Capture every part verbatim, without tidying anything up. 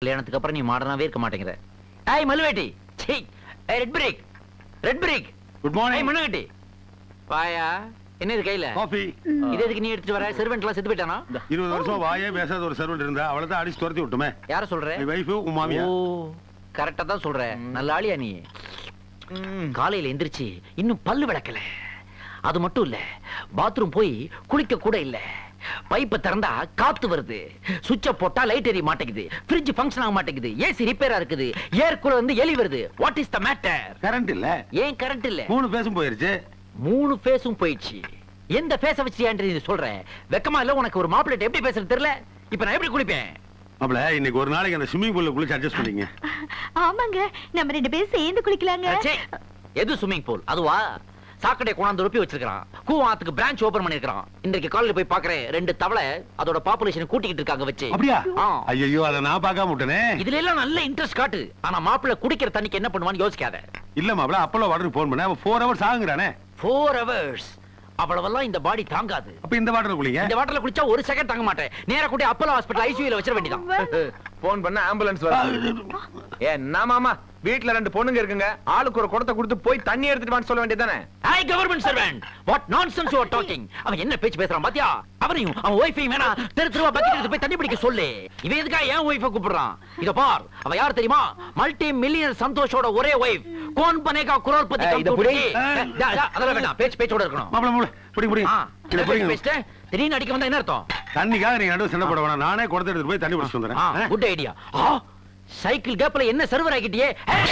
கல்யாணத்துக்கு அப்புறம் நீ மாடர்னாவே இருக்க மாட்டேங்கிற. ஏய் மல்லுவேட்டி, சீ, ஏய் red break, red break. Good morning. ஏய் மண்ணுவேட்டி, வாயா. என்ன இது கையில? காபி. இது எதுக்கு நீ எடுத்து வர? சர்வெண்ட் எல்லாம் செத்து போயிட்டானா? இருபது வருஷம் வாயே பேசாத ஒரு சர்வெண்ட் இருந்தா அவளை தான் அடிச்சு துரத்தி விட்டுமே. யார சொல்ற? என் வைஃப் உன் மாமியா. ஓ கரெக்ட்டா தான் சொல்ற. நல்ல ஆளியா நீ. காலையில எந்திரிச்சு இன்னும் பல்லு விளக்கல. அது மட்டும் இல்ல, பாத்ரூம் போய் குளிக்க கூட இல்ல. பைப்பை திறந்தா காத்து வருது, சுவிட்ச போட்டா லைட் எரிய மாட்டேங்குது, ஃப்ரிட்ஜ் ஃபங்க்ஷன் ஆக மாட்டேங்குது, ஏசி ரிப்பேரா இருக்குது, ஏர் கூலர் வந்து எலி வருது. What is the matter? Current இல்ல. ஏன் கரண்ட் இல்ல? மூணு பேசும் போயிருச்சு. மூணு பேசும் போயிடுச்சு. எந்த பேச வச்சு நீ சொல்ற? வெக்கமா இல்ல உனக்கு? ஒரு மாப்பிள்ளை எப்படி பேசுறது தெரியல. இப்ப நான் எப்படி குளிப்பேன்? மாப்ள, இன்னைக்கு ஒரு நாளைக்கு அந்த ஸ்விமிங் பூல்ல குளிச்சு அட்ஜஸ்ட் பண்ணீங்க. ஆமாங்க, நம்ம ரெண்டு பேரும் சேர்ந்து குளிக்கலாங்க. எது ஸ்விமிங் பூல்? அதுவா? சாக்கடை கொண்டாந்து ரொப்பி வச்சிருக்கான். கூவாத்துக்கு பிரான்ச் ஓபன் பண்ணிருக்கான். இன்றைக்கு காலையில போய் பாக்குறேன், ரெண்டு தவளை அதோட பாப்புலேஷன் கூட்டிக்கிட்டு இருக்காங்க வச்சு. அப்படியா? ஐயோ, அத நான் பார்க்காம விட்டனே. இதுல எல்லாம் நல்ல இன்ட்ரெஸ்ட் காட்டு. ஆனா மாப்பிள்ளை குடிக்கிற தண்ணிக்கு என்ன பண்ணுவான்னு யோசிக்காத. இல்ல மாப்ள, அப்பளோ வாட்டருக்கு போன் பண்ண நாலு ஹவர்ஸ் ஆகுங்கறானே. நாலு ஹவர்ஸ் அவ்வளவெல்லாம் இந்த பாடி தாங்காது. அப்ப இந்த வாட்டர்ல குளிங்க. இந்த வாட்டர்ல குளிச்சா ஒரு செகண்ட் தாங்க மாட்டேன். நேரா கூட்டி அப்போலோ ஹாஸ்பிடல் ஐசியூல வச்சிர வேண்டியதான். போன் பண்ண ஆம்புலன்ஸ் வருது. என்ன மாமா, வீட்ல ரெண்டு பொண்ணுங்க இருக்குங்க, ஆளுக்கு ஒரு குடத்தை கொடுத்து போய் தண்ணி எடுத்துட்டு வான்னு சொல்ல வேண்டியதானே? I government servant, what nonsense you are talking. அவன் என்ன பேச்சு பேசுறான் பாத்தியா? அவனையும் அவன் வைஃபையும் வேணா தெரு தெருவா பக்கெட் எடுத்து போய் தண்ணி பிடிக்க சொல்லு. இவன் எதுக்கா ஏன் வைஃபை கூப்பிடுறான்? இத பார், அவ யார் தெரியுமா? மல்டி மில்லியனர் சந்தோஷோட ஒரே வைஃப். கோன் பனேகா குரோர்பதி கம்பெனி. அதெல்லாம் வேணாம், பேச்சு பேச்சோட இருக்கணும். மாப்ள மாப்ள புடி புடி. இத புடி பேசிட்டு திடீர்னு அடிக்க வந்தா என்ன அர்த்தம்? தண்ணிக்காக நீங்க நடுவு சண்டை போட வேணாம். நானே குடத்தை எடுத்து போய் தண்ணி பிடிச்சு வந்துறேன். Good idea. சைக்கிள் கேப்ல என்ன சர்வர் ஆகிட்டியே.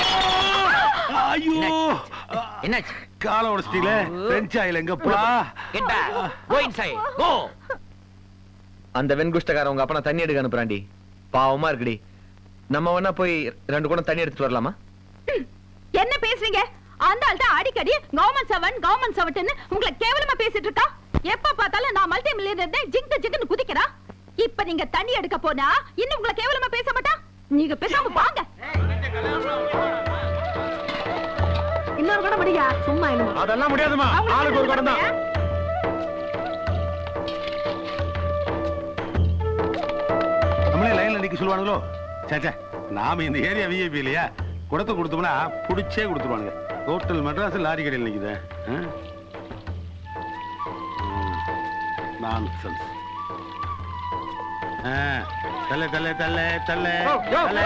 ஐயோ, என்னாச்சு? கால உடைச்சிட்டீங்களே. பிரெஞ்ச் ஆயில் எங்கப்பா? Get back, go inside, go. அந்த வெண்குஷ்டக்காரன் உங்க அப்பா தண்ணி எடுக்க அனுப்புறான்டி. பாவமா இருக்குடி. நம்ம வேணா போய் ரெண்டு குடம் தண்ணி எடுத்துட்டு வரலாமா? என்ன பேசுறீங்க? அந்த ஆள் தான் அடிக்கடி கவர்மெண்ட் செவன் கவர்மெண்ட் செவன் உங்களை கேவலமா பேசிட்டு இருக்கா. எப்ப பார்த்தாலும் நான் மல்டி மில்லியனர் ஜிங்கு ஜிங்குன்னு குதிக்கிறா. இப்ப நீங்க தண்ணி எடுக்க போனா இன்னும் உங்களை கேவலமா பேச மாட்டா. நீங்க பேசாம வாங்க. இன்னொரு கூட முடியா? சும்மா இல்ல. அதெல்லாம் முடியாதுமா. ஆளுக்கு ஒரு குடம் தான். நம்மளே லைன்ல நிக்க சொல்லுவானுங்களோ? சேச்சே, நாம இந்த ஏரியா விஐபி இல்லையா? குடத்தை கொடுத்தோம்னா புடிச்சே கொடுத்துருவானுங்க. ஹோட்டல் மெட்ராஸ் லாரி கடையில் நிக்குது. நான்சென்ஸ். தல்லே தல்லே தல்லே தல்லே தல்லே.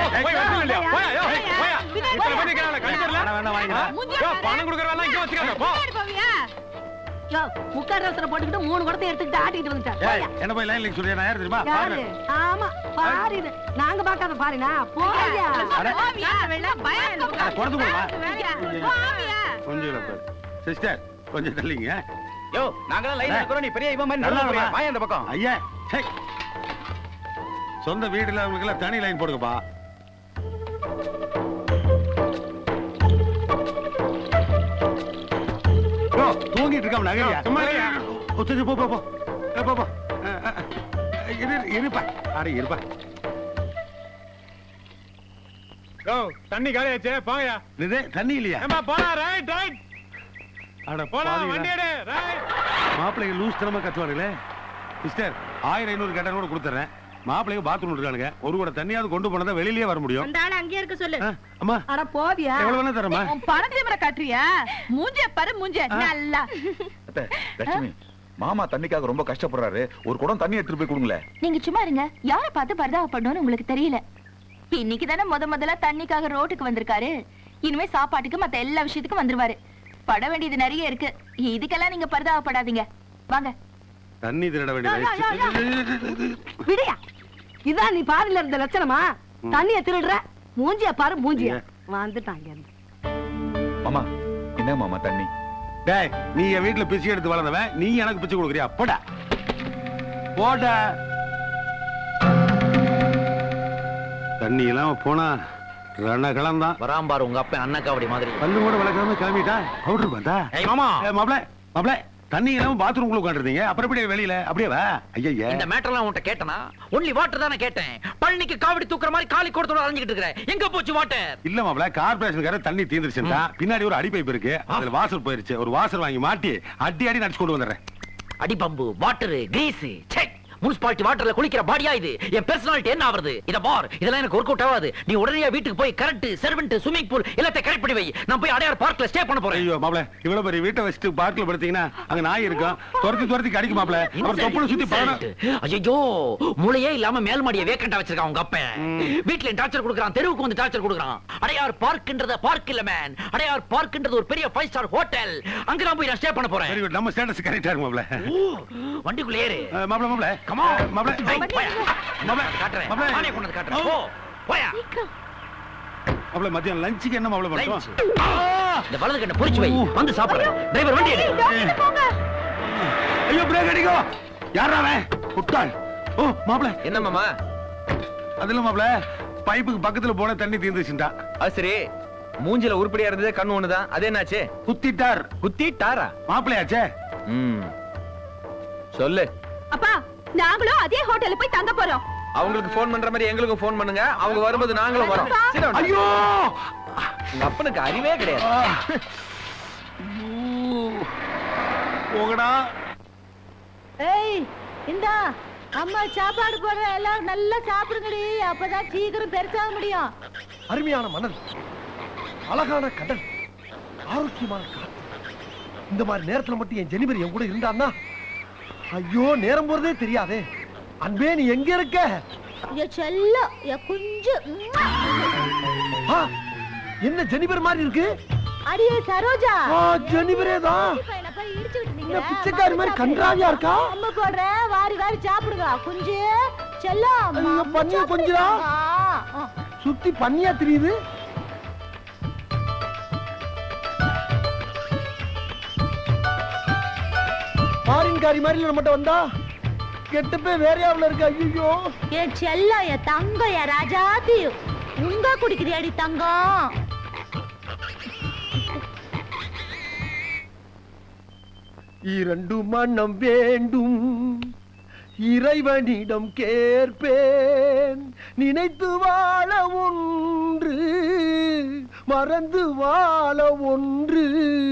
பணம் கொடுக்கறவெல்லாம் இங்க வச்சுக்காத. போ. யோ, முக்கார் ரசன போட்டுக்கிட்டு மூணு குடத்தை எடுத்துக்கிட்டு ஆட்டிட்டு வந்துட்டான். என்ன போய் லைன்ல நிக்க சொல்றியா? நான் யார் தெரியுமா? யாரு? ஆமா, பாரு இது. நாங்க பார்க்காத பாருனா. போயா. போவியா? வெள்ள பயம். அட குடத்து கொடுமா. போவியா? கொஞ்சம் இல்ல பாரு. சிஸ்டர், கொஞ்சம் தள்ளிங்க. யோ, நாங்க லைன்ல இருக்கறோம். நீ பெரிய இவன் மாதிரி நல்லா போறியா? வாய் அந்த பக்கம். ஐயா, சே. சொந்த வீடுல உங்களுக்கு எல்லாம் தனி லைன் போடுங்கப்பா. யோ, தூங்கிட்டு இருக்காம நகரியா? சும்மா இல்லையா? ஒத்துச்சு போ போ போ. போ போ. இரு இருப்பா. அட இருப்பா. யோ, தண்ணி காலியாச்சே, போங்கயா. இது தண்ணி இல்லையா? ஏமா போடா. Right right. அட போடா, வண்டி எடு. ரைட். மாப்பிள்ளைங்க லூஸ் தரமா கத்துவானுங்களே. சிஸ்டர், ஆயிரம் ஐநூறு கட்டணம் கூட கொடுத்துறேன். மாப்பிள்ளைங்க பாத்ரூம் இருக்கானுங்க. ஒரு கூட தண்ணியாவது கொண்டு போனதா வெளியிலேயே வர முடியும். அந்த ஆளு அங்கேயே இருக்க சொல்லு. அம்மா, அட போவியா? எவ்வளவு வேணா தரமா? பணத்தை மர காட்டுறியா? மூஞ்சே பாரு, மூஞ்சே நல்லா. லட்சுமி, மாமா தண்ணிக்காக ரொம்ப கஷ்டப்படுறாரு. ஒரு குடம் தண்ணி எடுத்துட்டு போய் கொடுங்களே. நீங்க சும்மா இருங்க. யாரை பார்த்து பரிதாபப்படணும்னு உங்களுக்கு தெரியல. இன்னைக்கு தானே முத முதல்ல தண்ணிக்காக ரோட்டுக்கு வந்திருக்காரு. இனிமே சாப்பாட்டுக்கு மத்த எல்லா விஷயத்துக்கும் வந்துருவாரு. பட வேண்டியது நிறைய இருக்கு. இதுக்கெல்லாம் நீங்க பரிதாபப்படாதீங்க. வாங்க. தண்ணி திருட வேண்டியது. விடியா, இதான் நீ பாருல இருந்த லட்சணமா? தண்ணிய திருடுற. மூஞ்சிய பாரு, மூஞ்சிய. வந்துட்டாங்க. மாமா, என்ன மாமா தண்ணி? டேய், நீ என் வீட்டுல பிச்சை எடுத்து வளர்ந்தவன், நீ எனக்கு பிச்சை கொடுக்குறியா? போடா போட. தண்ணி எல்லாம் போனா ரணகலம் தான். வராம்பாரு உங்க அப்பா அண்ணக்காவடி மாதிரி. பல்லு கூட வளர்க்காம கிளம்பிட்டா. பவுடர் பார்த்தா? ஏய் மாமா. மாப்ள மாப்ள, தண்ணி எல்லாம் பாத்ரூம் குள்ள உட்கார்ந்தீங்க. அப்புறம் எப்படி வெளியில? அப்படியே வா. ஐயா, இந்த மேட்டர்லாம் உன்கிட்ட கேட்டனா? ஒன்லி வாட்டர் தானே கேட்டேன். பழனிக்கு காவடி தூக்குற மாதிரி காலி கோடத்தோட அலைஞ்சிட்டு இருக்கற. எங்க போச்சு வாட்டர்? இல்ல மாப்ள, கார்ப்பரேஷன்கார தண்ணி தீந்துருச்சுடா. பின்னாடி ஒரு அடி பைப் இருக்கு. அதுல வாசல் போயிருச்சு. ஒரு வாசல் வாங்கி மாட்டி அடி அடி நடிச்சு கொண்டு வந்துறேன். அடி பம்பு, வாட்டர், கிரீஸ். சே, முனிசிபாலிட்டி வாட்டர்ல குளிக்கிற பாடியா இது? என் பர்சனாலிட்டி என்ன ஆவறது? இத பார், இதெல்லாம் எனக்கு ஒர்க் அவுட் ஆகாது. நீ உடனே வீட்டுக்கு போய் கரெக்ட் சர்வெண்ட் ஸ்விமிங் பூல் எல்லாத்தையும் கரெக்ட் பண்ணி வை. நான் போய் அடையார் பார்க்ல ஸ்டே பண்ண போறேன். ஐயோ மாப்ள, இவ்வளவு பெரிய வீட்டை வச்சுட்டு பார்க்ல படுத்தீங்கன்னா அங்க நாய் இருக்கும், துரத்தி துரத்தி கடிக்கும் மாப்ள. அவர் தொப்புல சுத்தி பாருங்க. ஐயோ, மூளையே இல்லாம மேல் மாடியை வேக்கண்டா வச்சிருக்கான் உங்க அப்பன். வீட்ல டார்ச்சர் கொடுக்கறான், தெருவுக்கு வந்து டார்ச்சர் கொடுக்கறான். அடையார் பார்க்ன்றது பார்க் இல்ல மேன். அடையார் பார்க்ன்றது ஒரு பெரிய ஃபைவ் ஸ்டார் ஹோட்டல். அங்க நான் போய் ஸ்டே பண்ண போறேன். வெரி குட், நம்ம ஸ்டேட்டஸ் கரெக்ட்டா இருக்கு மாப்ள. வண்டிக்குள்ள ஏறு மாப்ள. மாப்ள கம் ஆன் மாப்ள. மாப்ள காட்றேன், நானே கொண்டு வந்து காட்றேன். போ போயா. மாப்ள மதியம் லஞ்சுக்கு என்ன மாப்ள பண்றோம்? இந்த வலது கண்ணை பொரிச்சு வை, வந்து சாப்பிடுறேன். டிரைவர் வண்டி எடு. ஐயோ பிரேக் அடிக்கோ. யாரா அவன்? குட்டாள். ஓ மாப்ள. என்ன மாமா? அதுல மாப்ள பைப்புக்கு பக்கத்துல போன தண்ணி தீர்ந்துச்சுடா. அது சரி, மூஞ்சில உருப்படியா இருந்தது கண்ணு ஒண்ணுதான், அது என்னாச்சு? குத்திட்டார். குத்திட்டாரா? மாப்ளையாச்சே. ம் சொல்லு. அப்பா, நாங்களும் அதே ஹோட்டல்ல போய் தங்க போறோம். அவங்களுக்கு போன் பண்ற மாதிரி எங்களுக்கும் போன் பண்ணுங்க. அவங்க வரும்போது நாங்களும் வரோம். Sit down. ஐயோ, உங்க அப்பனுக்கு அறிவே கிடையாது. போங்கடா. ஏய், இந்தா அம்மா சாப்பாடு போடுற, எல்லாரும் நல்லா சாப்பிடுங்கடி, அப்பதான் சீக்கிரம் பெருசாக முடியும். அருமையான மணல், அழகான கடல், ஆரோக்கியமான காற்று. இந்த மாதிரி நேரத்துல மட்டும் என் ஜெனிபர் என் கூட இருந்தான்னா, ஐயோ நேரம் போறதே தெரியாதே. அன்பே, நீ எங்க இருக்க? என் செல்லம், என் குஞ்சு. ஆ, என்ன ஜெனிபர் மாதிரி இருக்கு? அடியே சரோஜா. ஆ, ஜெனிபரே தான். என்ன பிச்சைக்காரி மாதிரி கன்றாவியா இருக்கா? அம்மா போடுற, வாரி வாரி சாப்பிடுங்க. குஞ்சு செல்லம், ஐயோ, பன்னிய கொஞ்சிரா. சுத்தி பண்ணியா தெரியுது. பாரின்காரி மாதிரி நம்மகிட்ட வந்தா கெட்டு போய் வேறையாவில் இருக்கு. ஐயோ, என் செல்லம், என் தங்கம், என் ராஜாதி. உங்க குடிக்கிறியாடி தங்கம்? இரண்டு மனம் வேண்டும், இறைவனிடம் கேட்பேன். நினைத்து வாழ ஒன்று, மறந்து வாழ ஒன்று.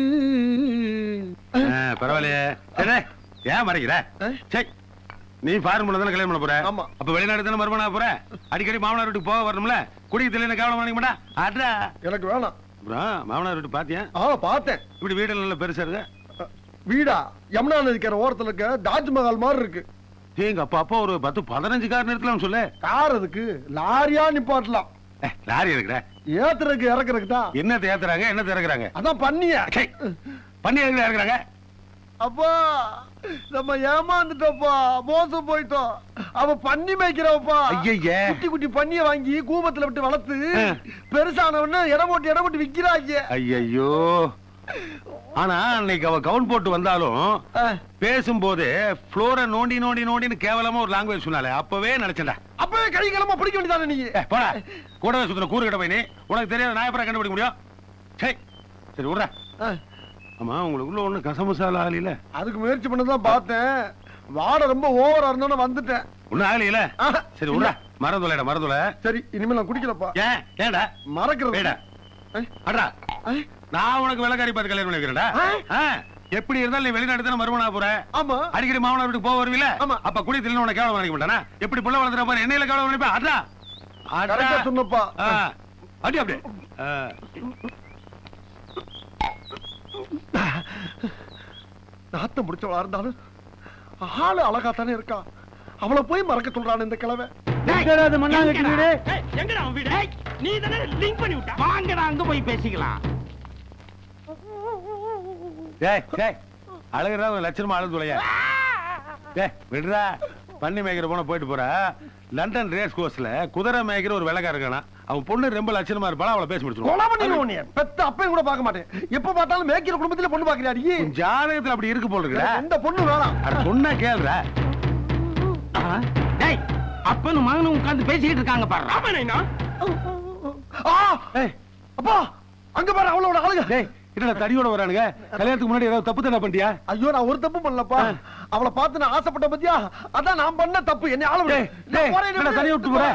பரவாயில்லையே. ஏன் மறைக்கிற? சரி, நீ ஃபாரின் பண்ண தானே கல்யாணம் பண்ண போற? ஆமா. அப்ப வெளிநாடு தானே மறுமண போற? அடிக்கடி மாமனார் வீட்டுக்கு போக வரணும்ல. குடிக்கிறதுல என்ன கவலை பண்ணிக்க மாட்டா? அட்ரா எனக்கு வேணாம். மாமனார் வீட்டு பாத்தியா? ஆ, பார்த்தேன். இப்படி வீடு நல்ல பெருசா இருக்கு. வீடா? யமுனா நதிக்கிற ஓரத்துல இருக்க தாஜ்மஹால் மாதிரி இருக்கு. எங்க அப்பா அப்பா ஒரு பத்து பதினஞ்சு கார் நிறுத்தலாம் சொல்லு. கார் அதுக்கு லாரியா நிப்பாட்டலாம். லாரி இருக்கிற ஏத்துறதுக்கு இறக்குறதுக்கு தான். என்ன ஏத்துறாங்க, என்ன இறக்குறாங்க? அதான் பண்ணியா. பண்ணி இறக்குறாங்க. அப்பா, நம்ம ஏமாந்துட்டோப்பா, மோசம் போயிட்டோம். அவ பண்ணி மேய்க்கிறவப்பா. ஐயே, குட்டி குட்டி பண்ணிய வாங்கி கூபத்துல விட்டு வளர்த்து பெருசானவன்னு இடம் போட்டு இடம் போட்டு விக்கிறாங்க. ஐயோ, ஆனா அன்னைக்கு அவ கவுன் போட்டு வந்தாலும் பேசும்போது ஃப்ளோரை நோண்டி நோண்டி நோண்டின்னு கேவலமா ஒரு லாங்குவேஜ் சொன்னாலே அப்பவே நினைச்சேன்டா. அப்பவே கை கிளம்ப பிடிக்க வேண்டியதானே நீ? போடா, கூடவே சுத்தின கூறு கிட்ட போய் நீ உனக்கு தெரியாத நாயப்பரா கண்டுபிடிக்க முடியும். சரி சரி விடுறா. ஆமா, உங்களுக்குள்ள ஒண்ணு கசமசாலா ஆகல? அதுக்கு முயற்சி பண்ணதான் பார்த்தேன். வாடை ரொம்ப ஓவரா இருந்தோன்னு வந்துட்டேன். ஒண்ணும் ஆகலையில? சரி விடுறா, மறந்துலடா மறந்துல. சரி, இனிமே நான் குடிக்கலப்பா. ஏன் ஏடா மறக்கிறது? அடா, நான் உனக்கு வெள்ளக்காரி பார்த்து கல்யாணம் பண்ணிக்கிறேன்டா. எப்படி இருந்தாலும் நீ வெளிநாடு தானே மறுமணா போற? ஆமா. அடிக்கடி மாமனார் வீட்டுக்கு போக வருவீல? ஆமா. அப்ப குடி தில்ல உனக்கு கேவலம் நினைக்க மாட்டானா? எப்படி புள்ள வளர்த்துற பாரு, என்னையில கேவலம் நினைப்பா? அடா கரெக்டா சொன்னப்பா. அடி அப்படியே. நாத்தம் முடிச்சவளா இருந்தாலும் ஆளு அழகா தானே இருக்கா. அவளை போய் மறக்க சொல்றான் இந்த கிழமை. நீ தானே லிங்க் பண்ணி விட்ட. வாங்கடா, அங்க போய் பேசிக்கலாம். டேய் டேய், அழகுறா லட்சணமா அழுது துளையா. டேய் விடுறா, பண்ணி மேய்க்கிற போன போயிட்டு போற. லண்டன் ரேஸ் கோர்ஸ்ல குதிரை மேய்க்கிற ஒரு வெள்ளக்கார இருக்கானா, அவன் பொண்ணு ரொம்ப லட்சணமா இருப்பாளா, அவளை பேசி முடிச்சிருவோம். பெத்த அப்பையும் கூட பார்க்க மாட்டேன். எப்ப பார்த்தாலும் மேய்க்கிற குடும்பத்துல பொண்ணு பாக்குறியாடி? ஜாதகத்துல அப்படி இருக்கு போல இருக்குடா. இந்த பொண்ணு வேணாம். அட சொன்னா கேளுடா. டேய், அப்பனும் மகனும் உட்கார்ந்து பேசிக்கிட்டு இருக்காங்க பாரு. ராமனைனா அப்பா, அங்க பாரு அவளோட அழகு. டேய், என்னடா தடியோட வரானுங்க? கல்யாணத்துக்கு முன்னாடி ஏதாவது தப்பு தானே பண்ணிட்டியா? ஐயோ, நான் ஒரு தப்பு பண்ணலப்பா. அவளை பார்த்து நான் ஆசைப்பட்ட பத்தியா, அதான் நான் பண்ண தப்பு. என்ன ஆளு தனியா விட்டு போற.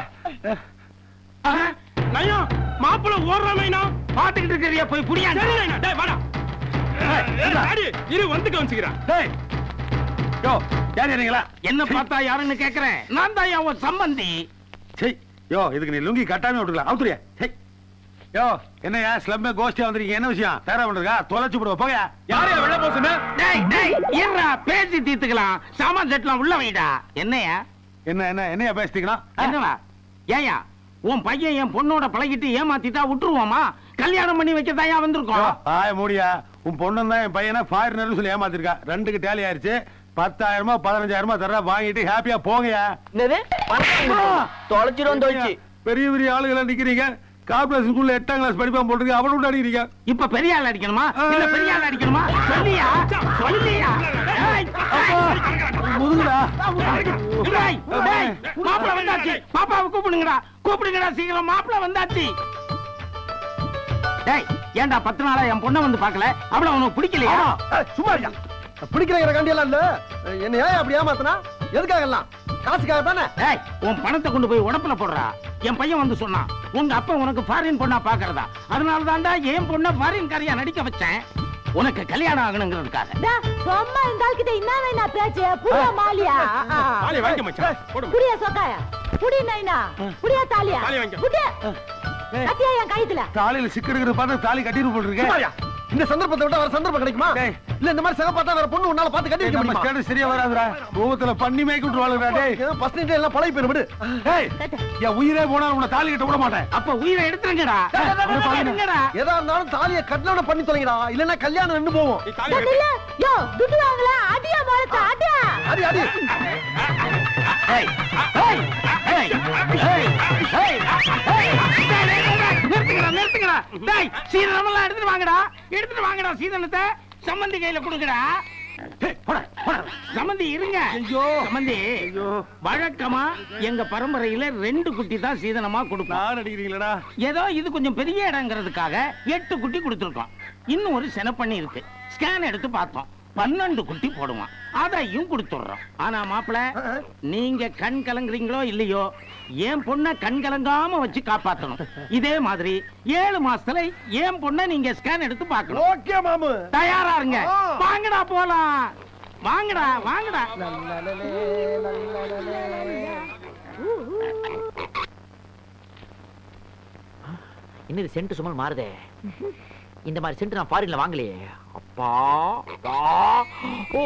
நையா, மாப்பிள்ள ஓடுறாமைனா பாத்துக்கிட்டு இருக்கறியா? போய் புடியா. டேய் வாடா. இரு வந்து கவனிச்சுக்கிறேன். டேய் யோ யார் யாரீங்களா? என்ன பார்த்தா யாருன்னு கேக்குறேன். நான் தான் உன் சம்பந்தி. சரி யோ இதுக்கு நீ லுங்கி கட்டாம விட்டுக்கலாம். அவுத்துறியா? சரி யோ என்னையா ஸ்லம்மே கோஷ்டியா வந்திருக்கீங்க? என்ன விஷயம்? தேரா பண்றா தொலைச்சு போடுவா போயா. யாரையா வெள்ள போசுன? டேய் டேய் இருடா பேசி தீர்த்துக்கலாம். சாமான் செட்லாம் உள்ள வைடா. என்னையா? என்ன என்ன என்னையா பேசிட்டீங்களா? என்னவா? ஏயா உன் பையன் என் பொண்ணோட பழகிட்டு ஏமாத்திட்டா விட்டுருவோமா? கல்யாணம் பண்ணி வைக்கதாயா வந்திருக்கோம். ஆய மூடியா. உன் பொண்ணு தான் என் பையனை ஃபாரினர் சொல்லி ஏமாத்திருக்கா. ரெண்டுக்கு டேலி ஆயிருச்சு. பத்தாயிரமா பதினஞ்சாயிரமா தர வாங்கிட்டு ஹாப்பியா போங்கயா. தொலைச்சிரும் தொலைச்சு. பெரிய பெரிய ஆளுகளை நிக்கிறீங்க. கார்பரேஷன் ஸ்கூல்ல எட்டாம் கிளாஸ் படிப்பான் போட்டுருக்கு. அவனு விட்டு அடிக்கிறீங்க. இப்ப பெரிய ஆள் அடிக்கணுமா இல்ல பெரிய ஆள் அடிக்கணுமா? சொல்லியா சொல்லியா? முதுகுடா. மாப்பிள வந்தாச்சு. பாப்பாவை கூப்பிடுங்கடா கூப்பிடுங்கடா சீக்கிரம். மாப்பிள வந்தாச்சு. டேய் ஏன்டா பத்து நாளா என் பொண்ணை வந்து பாக்கல? அவள உனக்கு பிடிக்கலையா? சும்மா இருக்கியா? பிடிக்கிற கண்டியெல்லாம் இல்ல. என்ன ஏன் அப்படி ஏமாத்தனா? எதுக்காக எல்லாம்? காசுக்காக தானே? டேய் உன் பணத்தை கொண்டு போய் உடப்புல போடுறா. என் பையன் வந்து சொன்னான் உங்க அப்பா உனக்கு ஃபாரின் பொண்ணா பாக்குறதா. அதனால தான்டா என் பொண்ண ஃபாரின் காரியா நடிக்க வச்சேன். உனக்கு கல்யாணம் ஆகணுங்கிறதுக்காக. சும்மா இந்த ஆள்கிட்ட என்ன வேணா பேச்சு? புடிய மாலியா? தாலி வாங்கி மச்சான். புடிய சொக்காயா? புடி நைனா? புடிய தாலியா? தாலி வாங்கி. புடி. கட்டியா என் கைத்துல. தாலியில சிக்கெடுக்கிற பார்த்து தாலி கட்டிட்டு போட்டுருக்கேன். இந்த சந்தர்ப்பத்தை விட வேற சந்தர்ப்பம் கிடைக்குமா? இல்ல இந்த மாதிரி சக பார்த்தா வேற பொண்ணு உன்னால பார்த்து கட்டி வைக்க முடியுமா? நம்ம சரியா வராதுடா. கோவத்துல பண்ணி மேய்க்கு விட்டு வாழுறா. டேய் ஃபர்ஸ்ட் நைட் எல்லாம் பழகி போயிரு விடு. டேய் என் உயிரே போனா உன்னை தாலி கட்ட விட மாட்டேன். அப்ப உயிரை எடுத்துங்கடா. எடுங்கடா. ஏதா இருந்தாலும் தாலியை கட்டலவன பண்ணி தொலைங்கடா. இல்லன்னா கல்யாணம் நின்னு போகும். யோ துட்டு வாங்கல. அடியா மாரத்த அடியா. அடி அடி. ஏய் ஏய் ஏய் ஏய் ஏய் ஏய் நிறுத்துங்கடா நிறுத்துங்கடா. டேய் சீதனமெல்லாம் எடுத்துட்டு வாங்கடா. எடுத்துட்டு வாங்கடா சீதனத்தை. சம்பந்தி கையில கொடுங்கடா. போடா போடா. சம்பந்தி இருங்க. ஐயோ சம்பந்தி. ஐயோ வழக்கமா எங்க பரம்பரையில ரெண்டு குட்டி தான் சீதனமா கொடுப்போம். நான் அடிக்கிறீங்களா? ஏதோ இது கொஞ்சம் பெரிய இடங்கிறதுக்காக எட்டு குட்டி கொடுத்துருக்கோம். இன்னும் ஒரு செனப்பண்ணி இருக்கு. ஸ்கேன் எடுத்து பார்த்தோம். பன்னெண்டு குட்டி போடுவான். அதையும் கொடுத்துடுறோம். ஆனா மாப்பிள நீங்க கண் கலங்குறீங்களோ இல்லையோ என் பொண்ண கண் கலங்காம வச்சு காப்பாத்தணும். இதே மாதிரி ஏழு மாசத்துல என் பொண்ண நீங்க ஸ்கேன் எடுத்து பார்க்கணும். ஓகே மாமு. தயாரா இருங்க. வாங்கடா போலாம். வாங்கடா வாங்கடா. இன்னும் சென்ட் சுமல் மாறுதே. இந்த மாதிரி சென்ட் நான் ஃபாரின்ல வாங்கலையே. அப்பா ஓ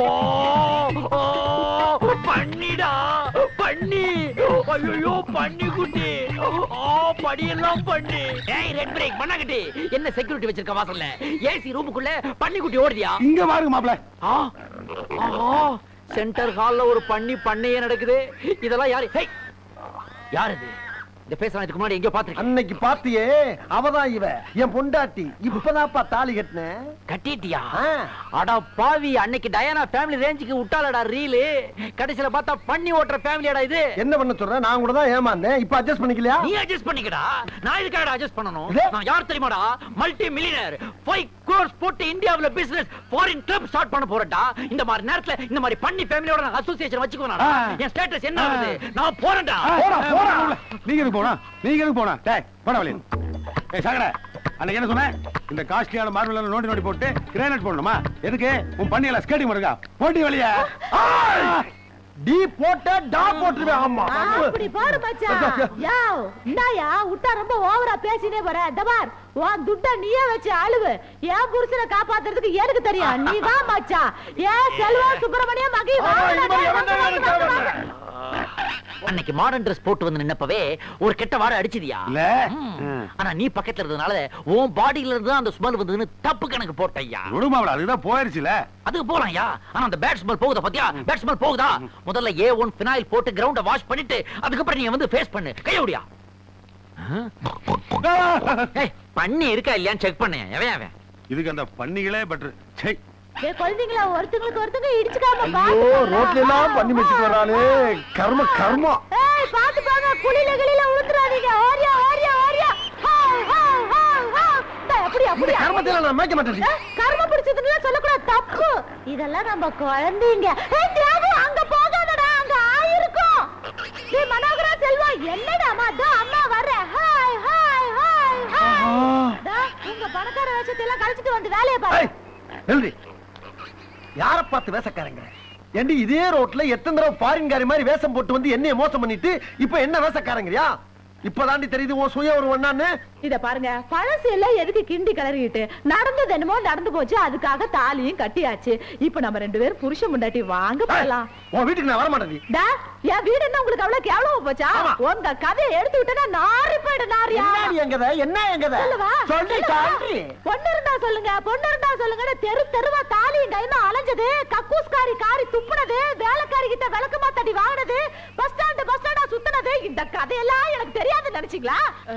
பண்ணிடா பண்ணி. ஐயோ பண்ணி குட்டி. ஓ படியெல்லாம் பண்ணி. ஏய் ரெட் பிரேக் பண்ணாங்கட்டி. என்ன செக்யூரிட்டி வச்சிருக்க வாசல்ல? ஏசி ரூமுக்குள்ள பண்ணி குட்டி ஓடுதியா? இங்க பாருங்க மாப்ள. ஆ ஆ சென்டர் ஹால்ல ஒரு பண்ணி பண்ணையே நடக்குது. இதெல்லாம் யாரு? ஹே யார் இது? இந்த பேசுறேன். இதுக்கு முன்னாடி எங்க பாத்துருக்கேன். அன்னைக்கு பாத்தியே அவதான் இவ என் பொண்டாட்டி. இப்பதான்ப்பா தாலி கட்டினேன். கட்டிட்டியா? அட பாவி. அன்னைக்கு டயானா ஃபேமிலி ரேஞ்சுக்கு விட்டாலடா ரீலு. கடைசில பார்த்தா பண்ணி ஓட்டுற ஃபேமிலியாடா இது. என்ன பண்ண சொல்ற? நான் கூட தான் ஏமாந்தேன். இப்ப அட்ஜஸ்ட் பண்ணிக்கலையா? நீ அட்ஜஸ்ட் பண்ணிக்கடா. நான் இதுக்காக அட்ஜஸ்ட் பண்ணனும். நான் யார் தெரியுமாடா? Multi millionaire. ஐந்து crores போட்டு இந்தியாவுல பிசினஸ் ஃபாரின் கிளப் ஸ்டார்ட் பண்ண போறடா. இந்த மாதிரி நேரத்துல இந்த மாதிரி பண்ணி ஃபேமிலியோட நான் அசோசியேஷன் வச்சுக்குவேனா? என் ஸ்டேட்டஸ் என்ன ஆகுது? நான் போறேன்டா. போடா போடா. நீங்க எதுக்கு போனா? நீங்க எதுக்கு போனா? டேய் போடா வெளிய. ஏய் சாகடா. அன்னைக்கு என்ன சொன்னேன்? இந்த காஸ்ட்லியான மார்பிள் நோண்டி நோண்டி போட்டு கிரானைட் போடணுமா? எதுக்கு? உன் பண்ணையில ஸ்கேட்டிங் பண்ணுங்க. போடி வெளிய. டி போட்ட டா போட்டுவே. ஆமா அப்படி போடு மச்சான். யோவ் இந்தாயா உட்டா ரொம்ப ஓவரா பேசினே போற. இந்த பார் உன் துட்ட நீயே வச்சு அழுவு. ஏன் புருஷனை காப்பாத்துறதுக்கு எனக்கு தெரியும். நீ வா மச்சான். ஏ செல்வா சுப்பிரமணிய மகி வா. அன்னைக்கு மாடர்ன் Dress போட்டு வந்து நின்னப்பவே ஒரு கெட்ட வாடை அடிச்சிதியா? இல்ல. ஆனா நீ பக்கத்துல இருந்தனால உன் பாடியில இருந்து அந்த ஸ்மெல் வந்ததுன்னு தப்பு கணக்கு போட்டய்யா. விடுமாவள அதுதான் போயிருச்சுல. அதுக்கு போலாம்யா. ஆனா அந்த பேட் ஸ்மெல் போகுதா பாத்தியா? பேட் ஸ்மெல் போகுதா? முதல்ல ஏ ஒன் ஃபினாயில் போட்டு கிரவுண்ட வாஷ் பண்ணிட்டு அதுக்கு அப்புறம் நீ வந்து ஃபேஸ் பண்ணு. கையோடியா. ஏய் பண்ணி இருக்கா இல்லையான்னு செக் பண்ணு. எவன் அவன்? இதுக்கு அந்த பண்ணிகளே பெட்டர். சை ஏ குழந்தைங்களா ஒருத்தங்களுக்கு ஒருத்தங்க இடிச்சுக்காம பாத்து. ஐயோ ரோட்ல எல்லாம் பண்ணி வச்சிட்டு வரானே. கர்ம கர்ம. ஏய் பாத்து பாங்க. குளில கிளில உளுத்துறாதீங்க. ஓரியா ஓரியா ஓரியா. ஹா ஹா ஹா ஹா. அப்படி அப்படி கர்மத்தை நான் மேய்க்க மாட்டேன். கர்ம பிடிச்சதுன்னு சொல்லக்கூடாது. தப்பு. இதெல்லாம் நம்ம குழந்தைங்க. ஏய் தியாகு அங்க போகாதடா. அங்க ஆயிருக்கும். டேய் மனோகரா செல்வா என்னடா அம்மா? தோ அம்மா வரேன். Hi hi hi hi. டா உங்க பணக்கார வேஷத்தை எல்லாம் கழிச்சிட்டு வந்து வேலைய பாரு. ஏய் எழுதி. யார பார்த்து வேசக்காரங்க? ஏண்டி இதே ரோட்ல எத்தனை தடவை ஃபாரின்காரி மாதிரி வேஷம் போட்டு வந்து என்னைய மோசம் பண்ணிட்டு இப்ப என்ன வேஷக்காரங்கறியா? இப்பதாண்டி தெரியுது உன் சுய ஒரு ஒண்ணான்னு. இத பாருங்க, பழசு எல்லாம் எதுக்கு கிண்டி கிளறிட்டு, நடந்தது என்னமோ நடந்து போச்சு, அதுக்காக தாலியும் கட்டியாச்சு. இப்ப நம்ம ரெண்டு பேரும் புருஷன் முண்டாட்டி வாங்க போலாம். உன் வீட்டுக்கு நான் வர மாட்டேன். என் வீடு என்ன உங்களுக்கு அவ்வளவு கேவலமா போச்சா? உங்க கதையை எடுத்து விட்டா நாரி போயிடு. நாரியா எங்கத என்ன எங்கத சொல்லி பொண்ணு இருந்தா சொல்லுங்க, பொண்ணு இருந்தா சொல்லுங்க. தெரு தெருவா தாலியும் கைமா அலைஞ்சது, கக்கூஸ்காரி காரி துப்புனது, வேலைக்காரி கிட்ட விளக்கமா தட்டி வாங்கினது, பஸ் ஸ்டாண்ட் பஸ் ஸ்டாண்டா சுத்தினது, இந்த கதையெல்லாம் எனக்கு தெரியாது நினைச்சீங்களா?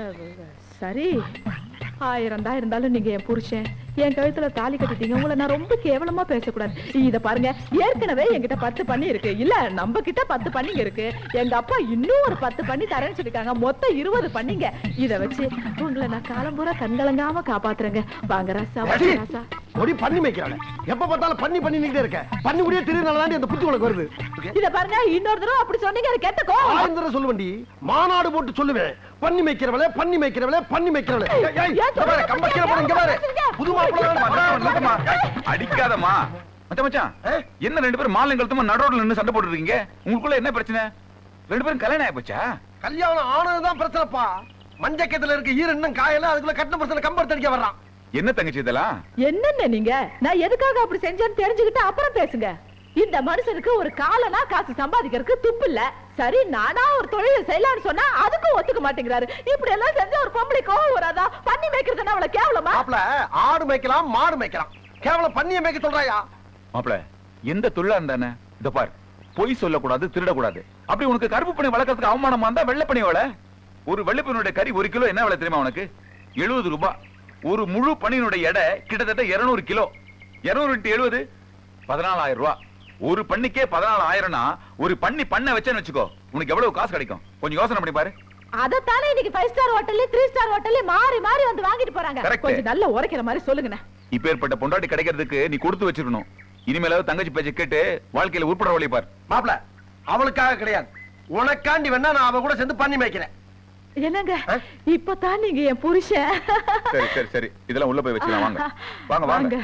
சரி, ஆயிரம் தான் இருந்தாலும் நீங்க என் புருஷன், என் கழுத்துல தாலி கட்டிட்டீங்க. உங்களை நான் ரொம்ப கேவலமா பேசக்கூடாது. இத பாருங்க, ஏற்கனவே என்கிட்ட பத்து பண்ணி இருக்கு. இல்ல, நம்ம கிட்ட பத்து பண்ணிங்க இருக்கு. எங்க அப்பா இன்னும் ஒரு பத்து பண்ணி தரேன்னு சொல்லிருக்காங்க. மொத்தம் இருபது பண்ணிங்க. இத வச்சு உங்களை நான் காலம் பூரா கண்கலங்காம காப்பாத்துறேங்க. வாங்க ராசா, ராசா. ஒடி பண்ணி மேய்க்கிறாங்க. எப்ப பார்த்தாலும் பண்ணி பண்ணி நிக்கிட்டே இருக்க. பண்ணி முடிய திருநாளாண்டி அந்த புத்தி உனக்கு வருது. இத பாருங்க, இன்னொரு தடவை அப்படி சொன்னீங்க கேட்டக்கோ. ஆயிரம் தடவை சொல்லுவேன்டி. மாநாடு போட்டு சொல்லுவேன். பண்ணி மேய்க்கிறவளே, பண்ணி மேய்க்கிறவளே, பண்ணி மேய்க்கிறவளே. கம்ப கீழ போடுங்க பாரு. புது மாப்பிள்ளை அடிக்காதமா. மச்சான் மச்சான், என்ன ரெண்டு பேரும் மாலை கழுத்தமா நடுரோட்ல நின்னு சண்டை போட்டு இருக்கீங்க? உங்களுக்குள்ள என்ன பிரச்சனை? ரெண்டு பேரும் கல்யாணம் ஆயிப்போச்சா? கல்யாணம் ஆனதுதான் பிரச்சனைப்பா. மஞ்சக்கத்துல இருக்க ஈர இன்னும் காயல, அதுக்குள்ள கட்டின பிரச்சனை கம்பர் தடிக்க வர்றான். என்ன தங்கச்சி இதெல்லாம்? என்னென்ன நீங்க, நான் எதுக்காக அப்படி செஞ்சேன்னு தெரிஞ்சுக்கிட்டு அப்புறம் பேசுங்க. இந்த மனுஷனுக்கு ஒரு காலனா காசு சம்பாதிக்கிறதுக்கு துப்பு இல்ல. சரி, நானா ஒரு தொழிலை செய்யலாம்னு சொன்னா அதுக்கும் ஒத்துக்க மாட்டேங்கிறாரு. இப்படி எல்லாம் செஞ்ச ஒரு பொம்பளை கோவம் வராதா? பண்ணி மேய்க்கிறதுனா அவளை கேவலமா? மாப்ள, ஆடு மேய்க்கலாம், மாடு மேய்க்கலாம், கேவலம் பண்ணிய மேய்க்க சொல்றாயா? மாப்ள, எந்த தொழிலா இருந்தானே இத பார், பொய் சொல்லக்கூடாது, திருடக்கூடாது. அப்படி உனக்கு கருப்பு பண்ணி வளர்க்கறதுக்கு அவமானமா இருந்தா வெள்ளை பண்ணி வள. ஒரு வெள்ளை பணியோட கறி ஒரு கிலோ என்ன விலை தெரியுமா உனக்கு? எழுபது ரூபாய். ஒரு முழு பணியினுடைய எடை கிட்டத்தட்ட இருநூறு கிலோ. இருநூறு இன்ட்டு எழுபது பதினாலாயிரம் ரூபாய். ஒரு பண்ணிக்கே பதினாலாயிரம்னா ஒரு பண்ணி பண்ண வச்சேன்னு வச்சுக்கோ, உனக்கு எவ்வளவு காசு கிடைக்கும்? கொஞ்சம் யோசனை பண்ணி பாரு. அதத்தானே இன்னைக்கு ஃபைவ் ஸ்டார் ஹோட்டல்ல த்ரீ ஸ்டார் ஹோட்டல்ல மாறி மாறி வந்து வாங்கிட்டு போறாங்க. கொஞ்சம் நல்ல உரைக்கிற மாதிரி சொல்லுங்க. இப்பேற்பட்ட பொண்டாட்டி கிடைக்கிறதுக்கு நீ கொடுத்து வச்சிருக்கணும். இனிமேலாவது தங்கச்சி பேச்ச கேட்டு வாழ்க்கையில உட்பட வழி பார். மாப்ள, அவளுக்காக கிடையாது, உனக்காண்டி வேணா நான் அவ கூட சேர்ந்து பண்ணி மேய்க்கிறேன். என்னங்க, இப்பதான் நீங்க என் புருஷன். சரி சரி சரி, இதெல்லாம் உள்ள போய் வச்சுக்கலாம். வாங்க வாங்க வாங்க.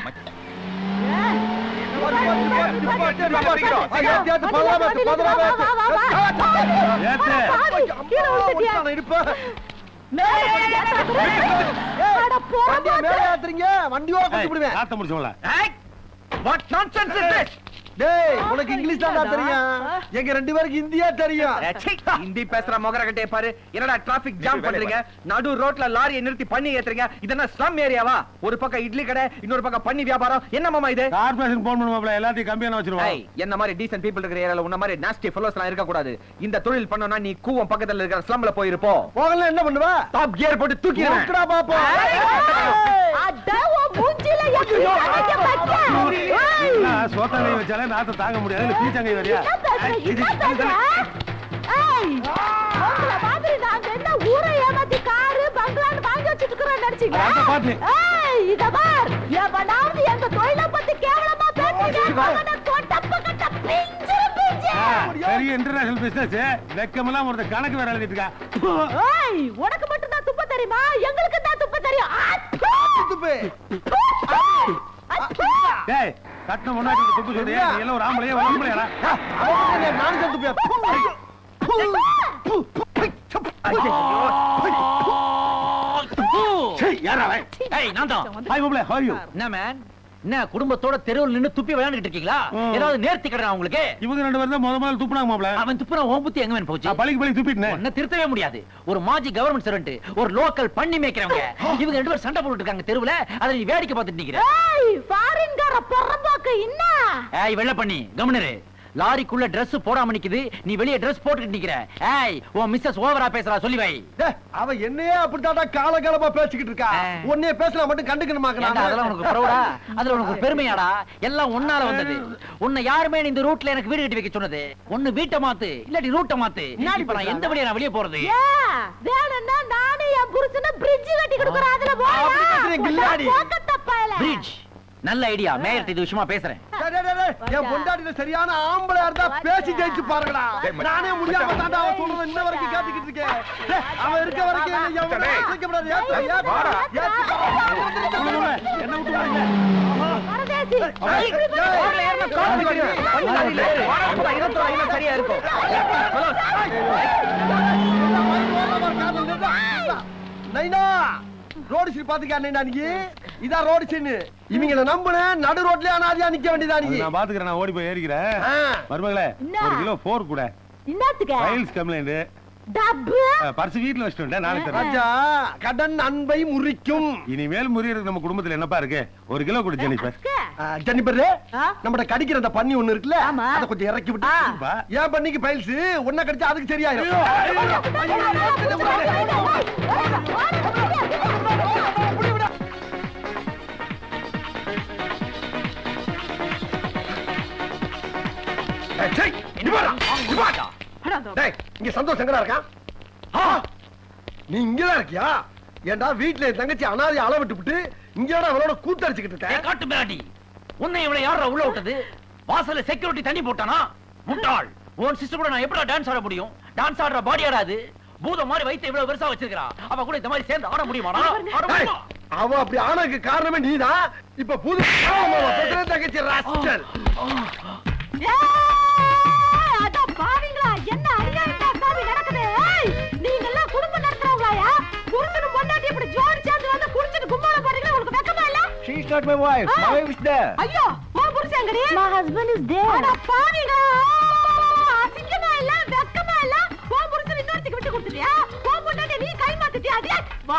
வண்டியோட கொடுத்து முடிச்சோம்ல. What nonsense is this? டேய், உனக்கு இங்கிலீஷ் தான் தெரியும், எங்க ரெண்டு பேருக்கு ஹிந்தியா தெரியும். ஹிந்தி பேசுற மொகர கட்டே பாரு. என்னடா டிராபிக் ஜாம் பண்றீங்க? நடு ரோட்ல லாரியை நிறுத்தி பண்ணி ஏத்துறீங்க. இதென்ன ஸ்லம் ஏரியாவா? ஒரு பக்கம் இட்லி கடை, இன்னொரு பக்கம் பண்ணி வியாபாரம். என்ன மாமா இது? கார்ப்பரேஷன் போன் பண்ணுவாப்ல, எல்லாத்தையும் கம்பியான வச்சிருவாங்க. என்ன மாதிரி டீசன்ட் பீப்பிள் இருக்கிற ஏரியால உன்ன மாதிரி நாஸ்டி ஃபெல்லோஸ் எல்லாம் இருக்க கூடாது. இந்த தொழில் பண்ணனும்னா நீ கூவம் பக்கத்துல இருக்கிற ஸ்லம்ல போய் இருப்போ. போகல என்ன பண்ணுவ? டாப் கியர் போட்டு தூக்கிடுவேன். தூக்குடா பாப்போம். அடவோ மூஞ்சில எப்படி அடிக்க வைக்க? ஏய், சோத்தாங்கை வச்சாலே நாத்த தாங்க முடியாது. பீச்சங்கை வரியா? ஏய், உங்கள மாதிரி நாங்க என்ன ஊரை ஏமாத்தி காரு பங்களான்னு வாங்கி வச்சிட்டு இருக்கோம் நினைச்சீங்களா? ஏய், இத பார், எவனாவது எங்க தொழிலை பத்தி கேவலமா பேசுறீங்க, அவனை கொட்டப்ப கட்ட பிஞ்சு பிஞ்சு. பெரிய இன்டர்நேஷனல் பிசினஸ், வெக்கமெல்லாம் ஒரு கணக்கு வேற எழுதிட்டு இருக்கா. ஏய், உனக்கு மட்டும் தான் துப்ப தெரியுமா? எங்களுக்கு தான் துப்ப தெரியும். துப்பு. டேய், கட்டணம் முன்னாடி துப்பு சொல்றியா? நீ எல்லாம் ஒரு ஆம்பளையா ஒரு ஆம்பளையாடா? அவனே நான் தான் துப்பியா. சரி, யாரா அவன்? ஏய், நான் தான். ஹாய் மாப்ள, ஹவ் ஆர் யூ? என்ன மேன், என்ன குடும்பத்தோட தெருவில் நின்னு துப்பி விளையாண்டுட்டு இருக்கீங்களா? ஏதாவது நேர்த்தி கடனா உங்களுக்கு? இவங்க ரெண்டு பேரும் தான் முத முதல்ல துப்புனாங்க மாப்ள. அவன் துப்புனா உன் புத்தி எங்க வேணும் போச்சு? பழிக்கு பழி துப்பிட்டேன். உன்னை திருத்தவே முடியாது. ஒரு மாஜி கவர்மெண்ட் சர்வெண்ட், ஒரு லோக்கல் பண்ணி மேய்க்கிறவங்க, இவங்க ரெண்டு பேரும் சண்டை போட்டுட்டு இருக்காங்க தெருவுல. அதை நீ வேடிக்கை பார்த்துட்டு நிக்கிற. ஏய், ஃபாரின்கார பொறம்போக்கு என்ன? ஏய், வெள்ள பண்ணி கவர்னர், லாரிக்குள்ள Dress போடாம நிக்குது, நீ வெளிய Dress போட்டுட்டு நிக்கிற. ஏய், உன் மிஸ்ஸஸ் ஓவரா பேசுறா, சொல்லி வை. அவ என்னையே அப்படிட்டாடா காலகாலமா பேசிக்கிட்டு இருக்கா. உன்னைய பேசலாம் மட்டும் கண்டுக்கணுமாக்கணும். அதெல்லாம் உனக்கு ப்ரௌடா? அதுல உனக்கு பெருமையாடா? எல்லாம் உன்னால வந்தது. உன்னை யாருமே இந்த ரூட்ல எனக்கு வீடு கட்டி வைக்க சொன்னது? ஒன்னு வீட்டை மாத்து, இல்லாட்டி ரூட்டை மாத்து. இப்ப நான் எந்த வழியா நான் வெளிய போறது? வேணும்னா நானே என் புருஷனை பிரிட்ஜ் கட்டி கொடுக்குறேன், அதுல போடா. கில்லாடி போக்க தப்பாயில. பிரிட்ஜ் நல்ல ஐடியா. மேயர் இது விஷயமா பேசுறேன். என் பொண்டாட்டில சரியான ஆம்பளையா இருந்தா பேசி ஜெயிச்சு பாருங்கடா. நானே முடியாம தாண்டா அவன் சொல்றது இன்ன வரைக்கும் கேட்டுக்கிட்டு இருக்கேன். அவன் இருக்க வரைக்கும் என்ன கூடாது. என்ன விட்டுறாங்க? சரியா இருக்கும். நைனா ரோடு சீன் பாத்துக்கா நைனா நீ. இதான் ரோடு சீன். இவங்கள நம்புன நடு ரோட்லயே அனாதியா நிக்க வேண்டியதா நீ. நான் பாத்துக்கறேன். நான் ஓடி போய் ஏறிக்கிறேன். மருமகளே ஒரு கிலோ போர் கூட. என்னத்துக்கு? Files complaint. டப்பு. பர்ஸ் வீட்ல வச்சிட்டேன். நாளைக்கு தரேன். ராஜா கடன் அன்பை முறிக்கும். இனிமேல் முறியறது நம்ம குடும்பத்துல என்னப்பா இருக்கு? ஒரு கிலோ கொடு ஜெனிஃபர். ஜெனிஃபர் நம்மட கடிக்கிற அந்த பன்னி ஒண்ணு இருக்குல்ல, அத கொஞ்சம் இறக்கி விட்டு. ஏன் பண்ணிக்கு ஃபைல்ஸ் ஒண்ணா கடிச்சா அதுக்கு சரியாயிரும். இங்க சந்தோஷம் எங்கடா இருக்கான்? நீ இங்கதான் இருக்கியா? ஏண்டா வீட்டுல என் தங்கச்சி அனாதி அள விட்டு விட்டு இங்கடா அவளோட கூத்தடிச்சுக்கிட்டு இருக்க? காட்டு மிராண்டி, உன்னை இவளை யாரா உள்ள விட்டது? வாசல்ல செக்யூரிட்டி தண்ணி போட்டானா? முட்டாள், உன் சிஸ்டர் கூட நான் எப்படி டான்ஸ் ஆட முடியும்? டான்ஸ் ஆடுற பாடி ஆடாது. பூதம் மாதிரி வைத்து இவ்வளவு பெருசா வச்சிருக்கா. அவ கூட இந்த மாதிரி சேர்ந்து ஆட முடியுமாடா? ஆட முடியுமா? அவ அப்படி ஆனதுக்கு காரணமே நீதான். இப்ப புது தங்கச்சி ராஸ்கல். பாவிங்களா, என்ன அநியாயமா பாவி நடக்குது? நீங்க எல்லாம் குடும்பம் நடத்துறவங்களாயா? புருஷனும் பொண்டாட்டி இப்படி ஜோடி சேர்ந்து வந்து குடிச்சிட்டு கும்மாள போறீங்களா? உங்களுக்கு வெக்கமா இல்ல? She is not my wife. My wife is there. ஐயோ, உன் புருஷன் எங்கடி? My husband is there. அட பாவிங்களா, அசிங்கமா இல்ல, வெக்கமா இல்ல? உன் புருஷன் இன்னொருத்திக்கு விட்டு கொடுத்துட்டியா? உன் பொண்டாட்டி நீ கை மாத்திட்டியா? அடியே வா.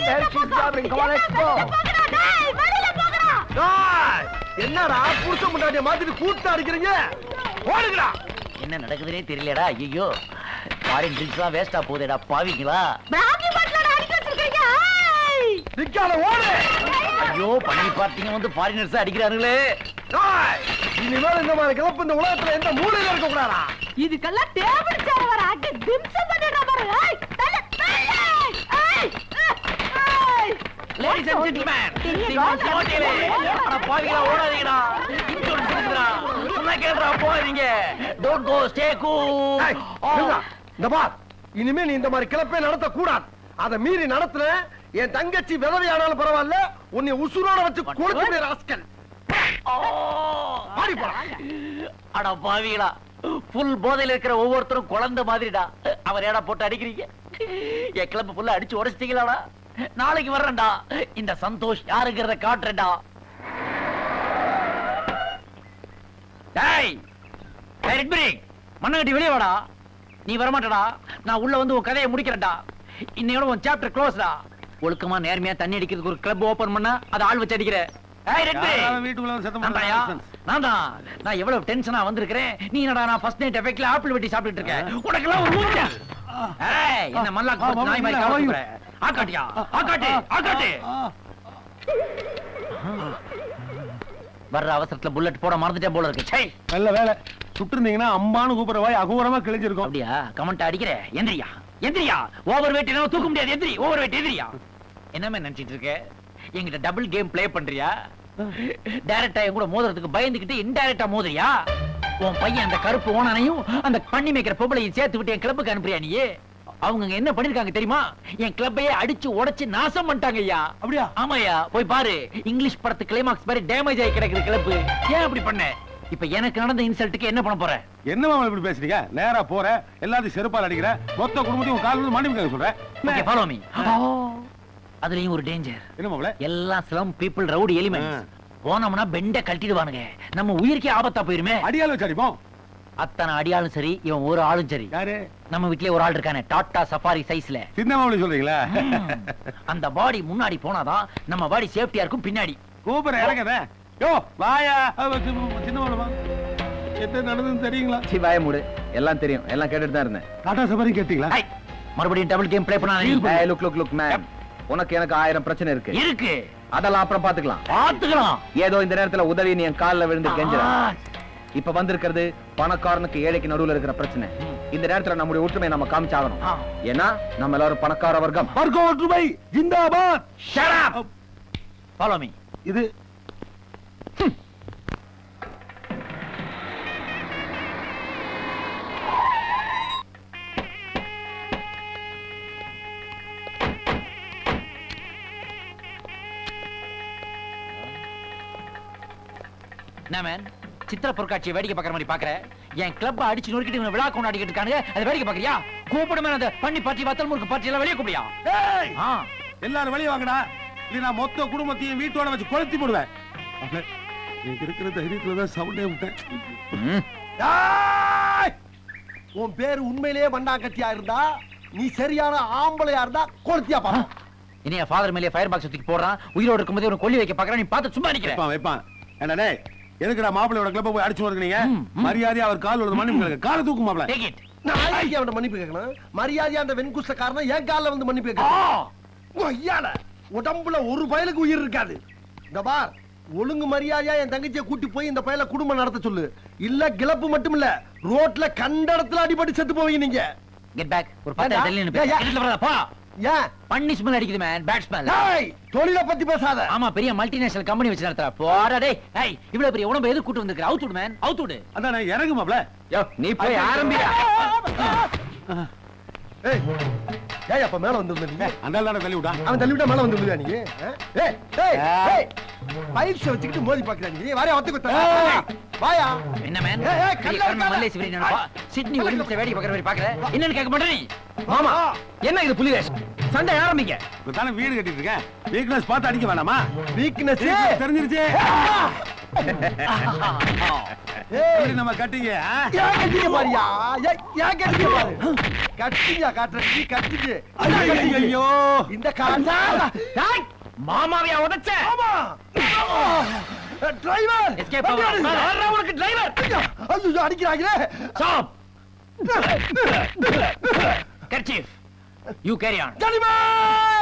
என்னடா புருஷன் பொண்டாட்டிய மாத்திட்டு கூத்து அடிக்கிறீங்க? ஓடுங்கடா. என்ன நடக்குதுனே தெரியலடா. ஐயோ, ஃபாரின் ட்ரிங்க்ஸ்லாம் வேஸ்டா போதேடா பாவிங்களா. பிராந்தி பாட்டிலோட அடிக்க வச்சிருக்கீங்க. நிக்கால ஓடு. ஐயோ, பண்ணி பார்ட்டிங்க வந்து ஃபாரினர்ஸ் அடிக்கிறாங்களே. இனிமேல் இந்த மாதிரி கிளப்பு இந்த உலகத்துல எந்த மூலையில இருக்க கூடாதா? இதுக்கெல்லாம் டேபிள் சேர் வர அடி திம்சம் பண்ணிடுறா பாரு. ஏய் தல தல. ஏய் ஏய். லேடிஸ் அண்ட் ஜென்டில்மேன், நீங்க ஓடிலே. அட பாவிங்களா, ஓடாதீங்கடா. இன்சூரன்ஸ் இருக்குடா. சொன்னா கேளுடா, போறீங்க. Don't go, stay cool. இந்த பார், இனிமே நீ இந்த மாதிரி கிளப்பே நடத்த கூடாது. அத மீறி நடத்துன என் தங்கச்சி விதவையானாலும் பரவாயில்ல, உன்னை உசுரோட வச்சு கொளுத்து ராஸ்கல். மாறி போடா. அட பாவிகளா, புல் போதையில இருக்கிற ஒவ்வொருத்தரும் குழந்தை மாதிரிடா. அவர் ஏடா போட்டு அடிக்கிறீங்க? என் கிளப் ஃபுல்லா அடிச்சு உடைச்சிட்டீங்களாடா? நாளைக்கு வர்றேன்டா. இந்த சந்தோஷ் யாருங்கிறத காட்டுறேன்டா. டேய் ரெட்பிரி, மண்ணகட்டி வெளியே வாடா. நீ வரமாட்டடா. நான் உள்ள வந்து உன் கதையை முடிக்கிறேன்டா. இன்னையோட உன் சாப்டர் க்ளோஸ்டா. ஒழுக்கமா நேர்மையா தண்ணி அடிக்கிறதுக்கு ஒரு கிளப் ஓபன் பண்ணா அதை ஆள் வச்சு அடிக்கிற. நான் எவ்வளவு டென்ஷனா வந்திருக்கிறேன். நீ என்னடா நான் ஃபர்ஸ்ட் நைட் எஃபெக்ட்ல ஆப்பிள் வெட்டி சாப்பிட்டுட்டு இருக்கேன். உனக்கெல்லாம் ஒரு மூச்சா? ஏய், என்ன மல்லாக்க போட்டு நாய் மாதிரி கவனிக்கிற? ஆகாட்டியா? ஆகாட்டி, ஆகாட்டி. வர்ற அவசரத்துல புல்லட் போட மறந்துட்டேன் போல இருக்கு. சை, நல்ல வேலை. சுட்டு இருந்தீங்கன்னா அம்பானு கூப்பிடுற வாய் அகோரமா கிழிஞ்சிருக்கும். அப்படியா? கமெண்ட் அடிக்கிற. எந்திரியா, எந்திரியா. ஓவர் வெயிட் என்னால தூக்க முடியாது. எந்திரி, ஓவர் வெயிட் எந்திரியா. என்னமே நினைச்சிட்டு இருக்க? என்கிட்ட டபுள் கேம் ப்ளே பண்றியா? டைரக்டா என் கூட மோதுறதுக்கு பயந்துகிட்டு இன்டைரக்டா மோதுறியா? உன் பையன் அந்த கருப்பு ஓனானையும் அந்த பண்ணி மேய்க்கிற பொம்பளையும் சேர்த்து விட்டு என் கிளப்புக்கு அனுப்புறியா நீ? அவங்க என்ன பண்ணிருக்காங்க தெரியுமா? என் கிளப்பையே அடிச்சு உடைச்சு நாசம் பண்ணிட்டாங்க ஐயா. அப்படியா? ஆமாயா, போய் பாரு. இங்கிலீஷ் படத்து கிளைமாக்ஸ் மாதிரி டேமேஜ் ஆகி கிடக்குது கிளப்பு. ஏன் அப்படி பண்ண? இப்ப எனக்கு நடந்த இன்சல்ட்டுக்கு என்ன பண்ண போற? என்னமா இப்படி பேசுறீங்க? நேரா போற, எல்லாத்தையும் செருப்பால் அடிக்கிற, மொத்த குடும்பத்தையும் கால் வந்து மன்னிப்பு கேட்க சொல்றேன். Okay, follow me. அதுலயும் ஒரு டேஞ்சர். என்ன மாப்ள? எல்லாம் ஸ்லம் பீப்பிள், ரவுடி எலிமெண்ட்ஸ். போனோம்னா பெண்ட கழட்டிடுவானுங்க. நம்ம உயிருக்கே ஆபத்தா போயிருமே. அடியால வச்சு அடிப்போம். அத்தனை அடியாலும் சரி, இவன் ஒரு ஆளும் சரி. யாரு? நம்ம வீட்லயே ஒரு ஆள் இருக்கானே, டாடா சஃபாரி சைஸ்ல. சின்ன மாப்ள சொல்றீங்களா? அந்த பாடி முன்னாடி போனாதான் நம்ம பாடி சேஃப்டியா இருக்கும். பின்னாடி கூப்பிட இறங்கத. யோ வாயா, சின்ன மாப்ள வா. என்ன நடந்துன்னு தெரியுங்களா? சி வாய மூடு. எல்லாம் தெரியும், எல்லாம் கேட்டுட்டு தான் இருந்தேன். டாடா சஃபாரி கேட்டீங்களா? மறுபடியும் டபுள் கேம் ப்ளே பண்ணா? ஏய் லுக் லுக் லுக் மேன், உனக்கு எனக்கு ஆயிரம் பிரச்சனை இருக்கு. இருக்கு, அதெல்லாம் அப்புறம் பாத்துக்கலாம். பாத்துக்கலாம். ஏதோ இந்த நேரத்துல உதவி நீ என் கால்ல விழுந்து கெஞ்சற. இப்ப வந்திருக்கிறது பணக்காரனுக்கு ஏழைக்கு நடுவுல இருக்கிற பிரச்சனை. இந்த நேரத்துல நம்முடைய ஒற்றுமை நம்ம காமிச்சாகணும். ஏன்னா நம்ம எல்லாரும் பணக்கார வர்க்கம். வர்க்க ஒற்றுமை ஜிந்தாபாத். Shut up. Follow me. இது என்ன மேன் சித்திர பொருட்காட்சியை வேடிக்கை பார்க்குற மாதிரி பாக்குற? என் கிளப் அடிச்சு நொறுக்கிட்டு இவங்க விழா கொண்டாடிக்கிட்டு இருக்கானுங்க, அதை வேடிக்கை பாக்குறியா? கூப்பிடுமே அந்த பண்ணி பார்ட்டி வத்தல் முறுக்கு பார்ட்டி எல்லாம் வெளியே கூப்பிடியா? எல்லாரும் வெளியே வாங்கடா, இல்ல நான் மொத்த குடும்பத்தையும் வீட்டோட வச்சு கொளுத்தி போடுவேன். எனக்கு இருக்கிற தைரியத்துல தான் சவுண்டே விட்டேன். உன் பேரு உண்மையிலேயே மண்ணாங்கட்டியா இருந்தா, நீ சரியான ஆம்பளையா இருந்தா கொளுத்தியா பா. இனி என் ஃபாதர் மேலே ஃபயர் பாக்ஸ் தூக்கி போடுறான், உயிரோடு இருக்கும்போது ஒரு கொல்லி வைக்க பாக்குறான், நீ பார்த்து சும்மா நிக்கிற. வைப்பான் வைப்பான். என்னடே எதுக்குடா மாப்பிள்ளையோட கிளப்ப போய் அடிச்சு வரீங்க? மரியாதை அவர் கால் விழுது மன்னிப்பு கேளுங்க. காலை தூக்கு மாப்பிள்ளை. Take it. நான் ஐயா அவன் மன்னிப்பு கேட்கணும். மரியாதையா அந்த வெண்குஷ்டக்காரன் என் கால்ல வந்து மன்னிப்பு கேட்கணும். ஐயால உடம்புல ஒரு பயலுக்கு உயிர் இருக்காது. இந்த பார், ஒழுங்கு மரியாதையா என் தங்கச்சியை கூட்டி போய் இந்த பயல குடும்பம் நடத்த சொல்லு. இல்ல கிளப்பு மட்டும் இல்ல, ரோட்ல கண்ட இடத்துல அடிபட்டு செத்து போவீங்க நீங்க. Get back. ஒரு பத்து தள்ளி நின்னு பேசு. கிட்டல வரடா போ. ஏன் பண்ணி ஸ்மெல் அடிக்குது மேன், பேட் ஸ்மெல். ஏய், தொழில பத்தி பேசாத. ஆமா, பெரிய மல்டிநேஷனல் கம்பெனி வச்சு நடத்துறா. போடா டேய். ஏய், இவ்வளவு பெரிய உடம்பு எது கூட்டி வந்திருக்க? அவுட் விடு மேன், அவுட் விடு. அதான் இறங்கு மாப்பிள்ளை. யோ நீ போய் ஆரம்பிடா. ஏய், ஏய் அப்ப மேல வந்து நீங்க. அந்த ஆளு தள்ளி விட்டா. அவன் தள்ளி விட்டா மேல வந்து விடுவியா நீ? ஏய் ஏய் ஏய், பைல்ஸ் வச்சுக்கிட்டு மோதி பாக்குறா நீ. வாரியா ஒத்து குத்த. வாயா. என்ன மேன்? ஏய், ஏய், கல்ல கண்ண வைக்காத. மல்லே சிவரி நினைப்பா. சிட்னி ஒரு நிமிஷம் வேடிக்கை பார்க்கற மாதிரி பாக்குற. என்னன்னு கேட்க மாட்டே நீ? மாமா என்ன இது புலிவேஷ்? சண்டை ஆரம்பிங்க. தானே வீடு கட்டிட்டு இருக்கேன், வீக்னஸ் பார்த்து அடிக்க வேணாமா? வீக்னஸ் தெரிஞ்சிருச்சு. ஏய், நம்ம கட்டிங்க. ஏன் கட்டிங்க பாரியா? ஏய், ஏன் கட்டிங்க பாரு. கட்டிங்க காட்றீ கட்டிங்க. ஐயோ, இந்த காலந்தா. டேய் மாமாவையா உதைச்ச? ஆமா. டிரைவர் எஸ்கேப் ஆவா. யாரா உனக்கு டிரைவர்? ஐயோ அடிக்கறாங்களே. Stop. Kerchief. You carry on. ஜலிபாய்